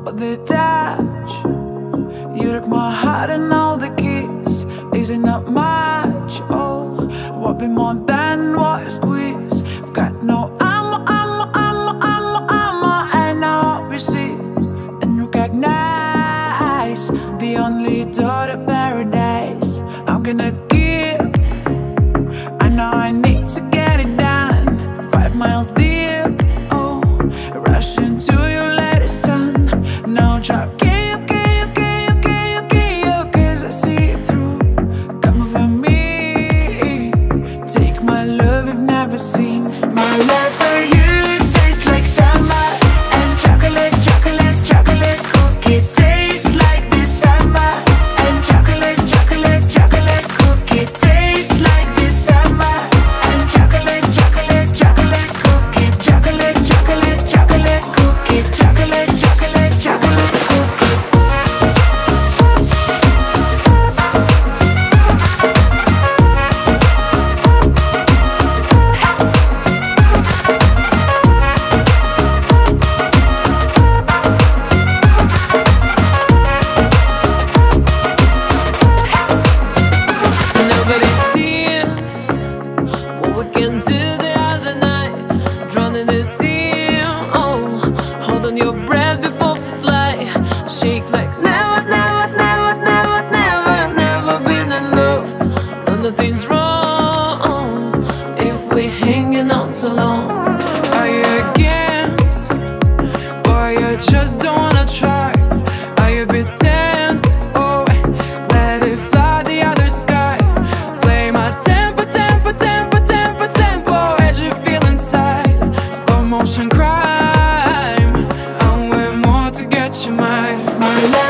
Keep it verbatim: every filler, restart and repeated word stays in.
but the touch. You took my heart and all the keys. Is it not much? Oh, what be more than what you squeeze? I've got no ammo, ammo, ammo, ammo, ammo, and I hope you see and recognize the only door to paradise. I'm gonna give. I know I need to get it done. Five miles deep. Oh, rushing to your latest sun. No joke. Seen my love for you tastes like summer and chocolate, chocolate, chocolate cookie tastes like this summer and chocolate, chocolate, chocolate cookie tastes like this summer and chocolate, chocolate, chocolate cookie, chocolate, chocolate, chocolate cookie, chocolate, chocolate, chocolate cookie. Motion crime, and we're more to get you mine. My love.